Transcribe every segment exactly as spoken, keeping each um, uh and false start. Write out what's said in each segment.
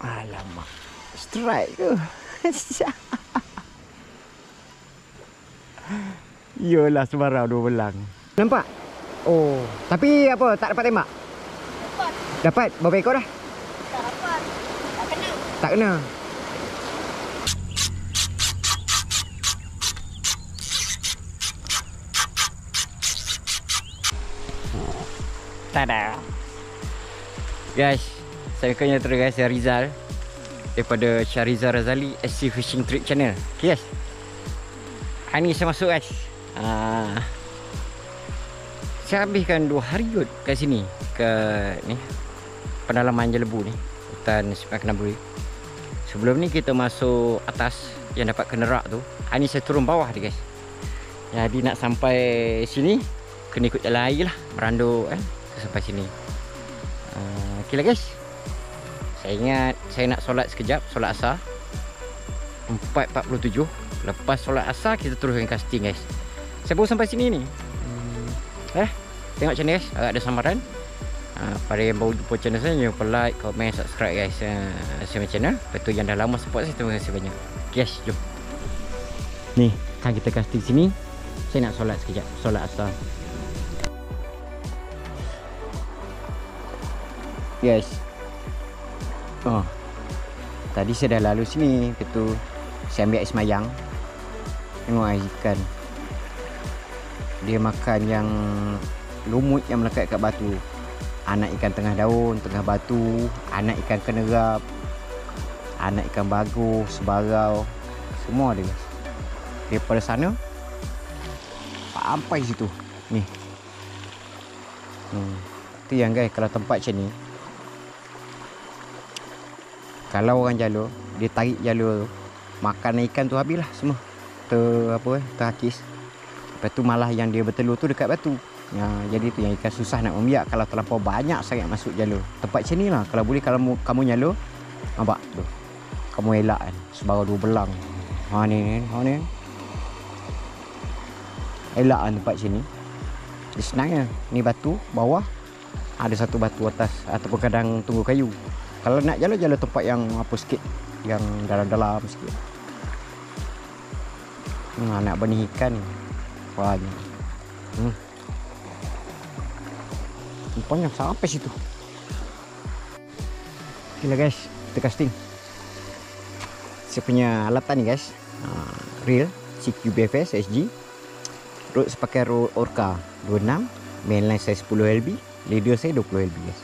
Alamak, strike ke? Yolah sebarang dua belang. Nampak? Oh, tapi apa? Tak dapat tembak? Dapat. Dapat? Berapa ekor dah? Tak dapat. Tak kena. Tak kena. Tada. Guys, saya kena terus guys, saya Rizal daripada Syarizal Razali S C Fishing Trip Channel. Okay guys, hari ni saya masuk guys. uh, Saya habiskan dua hari kot kat sini, ke ni pendalaman Jelebu ni, hutan Simpang Kenaburi. Sebelum ni kita masuk atas yang dapat kenerak tu. Hari ni saya turun bawah dia guys. Jadi nak sampai sini kena ikut jalan air lah, meranduk kan, sampai sini. uh, Okay lah guys, saya ingat saya nak solat sekejap, solat asar empat empat puluh tujuh. Lepas solat asar kita teruskan casting guys. Saya baru sampai sini ni. hmm, Eh, tengok channel guys, agak ada samaran. uh, Pada yang baru jumpa channel saya, jangan lupa like, comment, subscribe guys. uh, Saya punya channel. Lepas tu yang dah lama support saya, terima kasih banyak. Okay guys, jom. Ni, kan kita casting sini. Saya nak solat sekejap, solat asar. Guys, oh, tadi saya dah lalu sini. Betul, saya ambil air semayang. Tengok air ikan, dia makan yang lumut yang melekat kat batu. Anak ikan tengah daun, tengah batu, anak ikan kenerap, anak ikan bagus, sebarau, semua ada guys. Daripada sana sampai situ ni. hmm. Tu yang guys, kalau tempat macam ni, kalau orang jalur, dia tarik jalur tu, makan ikan tu habislah semua. Ter apa eh, terhakis. Lepas tu malah yang dia bertelur tu dekat batu. Ya, jadi tu yang ikan susah nak membiak kalau terlampau banyak sangat masuk jalur. Tempat macam ni lah, kalau boleh kalau kamu, kamu nyalur, nampak tu, kamu elak kan, sebarang dua belang. Ha ni, ha ni. Elak kan tempat macam ni. Dia senang je. Ni batu bawah, ada satu batu atas, ataupun kadang tunggu kayu. Kalau nak jalan, jalan tempat yang apa sikit, yang dalam-dalam sikit. Hmm, nak benih ikan ni banyak. Hmm. Rupanya sampai situ. Okay lah guys, kita casting. Saya punya alatan ni guys, uh, reel C Q B F S S G. Rod sepakai rod Orca dua puluh enam, mainline saya sepuluh L B, leader saya dua puluh L B guys.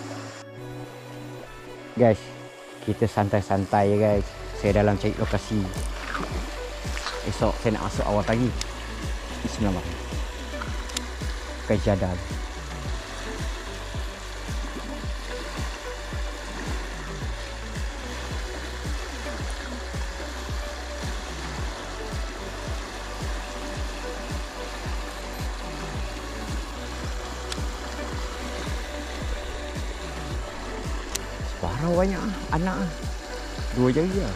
Guys, kita santai-santai ya guys. Saya dalam cari lokasi. Esok saya nak masuk awal pagi. Bismillahirrahmanirrahim. Kejadal. Sebarang banyak anak. Dua jari lah.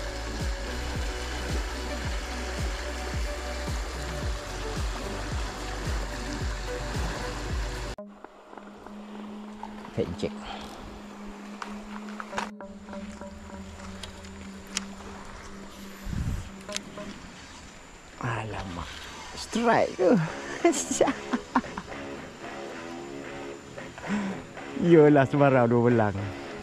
Check. Alamak, strike ke? Yolah sebarang dua belang.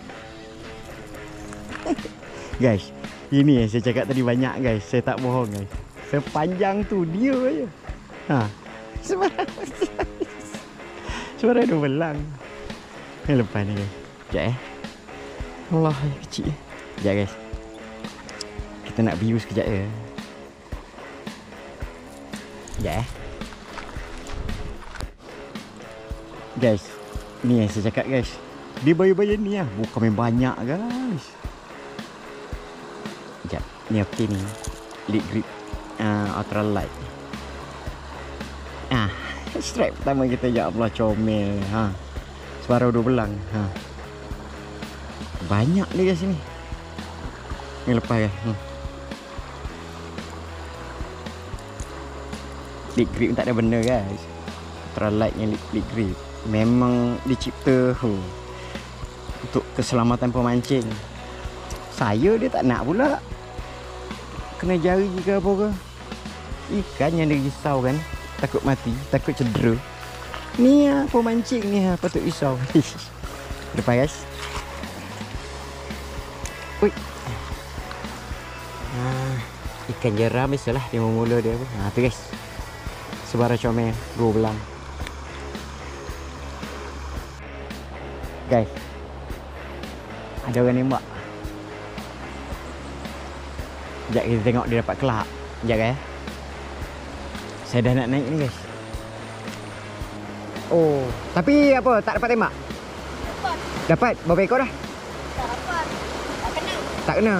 Guys, ini yang saya cakap tadi banyak guys. Saya tak bohong guys. Sepanjang tu dia je. Ha, sebarang sebarang dua belang. Yang lepas ni guys. Sekejap eh. Allah, kecil. Sekejap guys. Kita nak view sekejap je. Sekejap eh. Guys, ni yang saya cakap guys. Dia bayi-bayi ni lah. Bukan main banyak guys. Sekejap. Ni okey ni. Lead grip uh, ultra light. Ah, strike pertama kita. Ya Allah, comel. Ha. Sebarang dua belang. Ha. Banyak ni guys sini. Ni lepas ya. Hmm. Lead grip tak ada benda guys. Ultralight yang lead grip. Memang dicipta huh, untuk keselamatan pemancing. Saya dia tak nak pula. Kena jari ke apa ke. Ikan yang dia risau kan. Takut mati, takut cedera. Ni lah pemancing ni lah patut risau. Lepas guys. Ui. Ha, ikan jeram biasalah dia mula dia apa. Ha tu guys. Sebara comel dua belang. Guys. Ada orang nembak. Sekejap kita tengok dia dapat kelak. Sekejap guys. Saya dah nak naik ni guys. Oh, tapi apa? Tak dapat tembak? Dapat. Dapat? Berapa ekor dah? Tak dapat. Tak kena. Tak kena.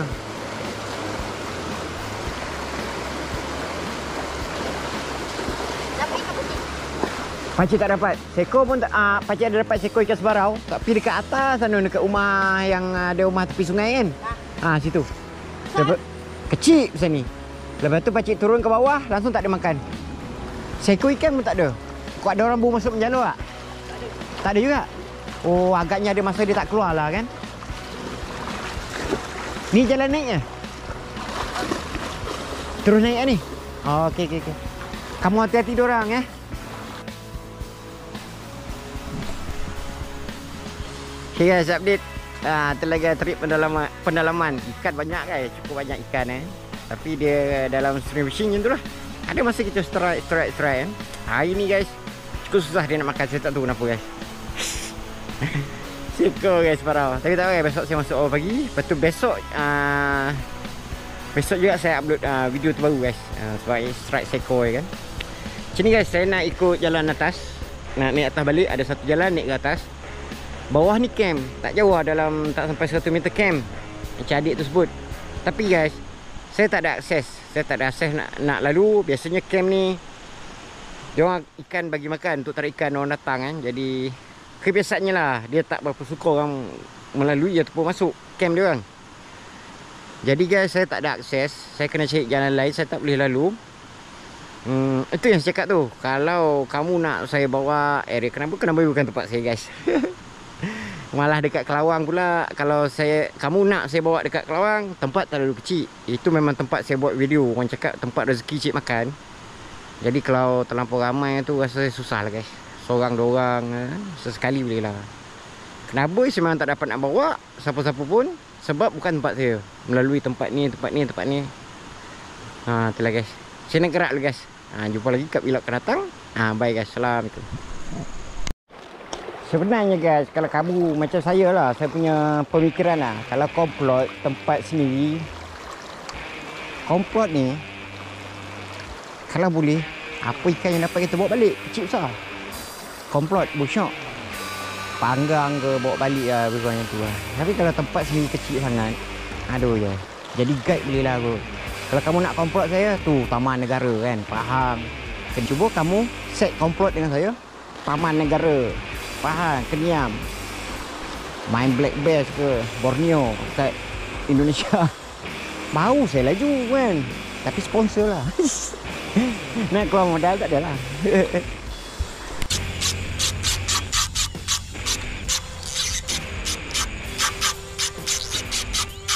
Tapi apa sih? Pakcik tak dapat. Seko pun tak, ah, pakcik ada dapat seko ikan sebarau. Tapi dekat atas sana, dekat rumah yang ada rumah tepi sungai kan. Ah, situ. Dapat kecil macam ni. Lepas tu pakcik turun ke bawah, langsung tak ada makan. Seko ikan pun tak ada. Kau ada orang baru masuk menjalur tak? Tak ada. Tak ada juga? Oh, agaknya ada masa dia tak keluar lah kan? Ni jalan naiknya? Terus naik kan ni? Oh, okey, okey, okey. Kamu hati-hati diorang eh. Okay guys, update. Ah, tu lagi trip pendalaman, pendalaman. Ikan banyak guys, cukup banyak ikan eh. Tapi dia dalam stream fishing macam tu lah. Ada masa kita strike, strike, strike kan. Hari ni guys, cukup susah dia nak makan. Saya tak tahu kenapa guys. Seko guys, parah. Tapi tak apa, besok saya masuk awal pagi. Lepas tu besok, uh, besok juga saya upload uh, video terbaru guys. Uh, sebab strike seko kan. Macam ni guys, saya nak ikut jalan atas. Nak naik atas balik, ada satu jalan naik ke atas. Bawah ni camp, tak jauh lah, dalam tak sampai seratus meter camp macam adik tu sebut. Tapi guys, saya tak ada akses. Saya tak ada akses nak, nak lalu. Biasanya camp ni diorang ikan bagi makan untuk tarik ikan orang datang kan. Jadi kebiasaannya lah, dia tak berapa suka orang melalui ataupun masuk camp dia orang. Jadi guys, saya tak ada akses. Saya kena cari jalan lain, saya tak boleh lalu. Hmm, itu yang saya cakap tu. Kalau kamu nak saya bawa area Kenaba, Kenaba bukan tempat saya guys. Malah dekat Kelawang pula. Kalau saya kamu nak saya bawa dekat Kelawang, tempat terlalu kecil. Itu memang tempat saya buat video. Orang cakap tempat rezeki cik makan. Jadi kalau terlampau ramai tu rasa susah lah guys. Seorang dua orang eh, sesekali boleh lah. Kenapa saya memang tak dapat nak bawa siapa-siapa pun. Sebab bukan tempat saya. Melalui tempat ni, tempat ni, tempat ni. Ha, itulah guys. Saya nak gerak dulu guys. Ha, jumpa lagi kat vlog akan datang. Ha, bye guys. Assalamualaikum. Sebenarnya guys, kalau kamu macam saya lah, saya punya pemikiran lah. Kalau komplot tempat sendiri, komplot ni, kalau boleh, apa ikan yang dapat kita bawa balik, kecil besar. Komplot, busyok, panggang ke, bawa balik lah, berkurang macam tu lah. Tapi kalau tempat sendiri kecil sangat, aduh je. Jadi guide boleh lah kot. Kalau kamu nak komplot saya, tu Taman Negara kan, faham. Kena cuba kamu set komplot dengan saya, Taman Negara. Faham, Keniam. Main Black Bass ke Borneo kat Indonesia. Mau saya laju kan. Tapi sponsor lah. Nak keluar modal tak ada lah.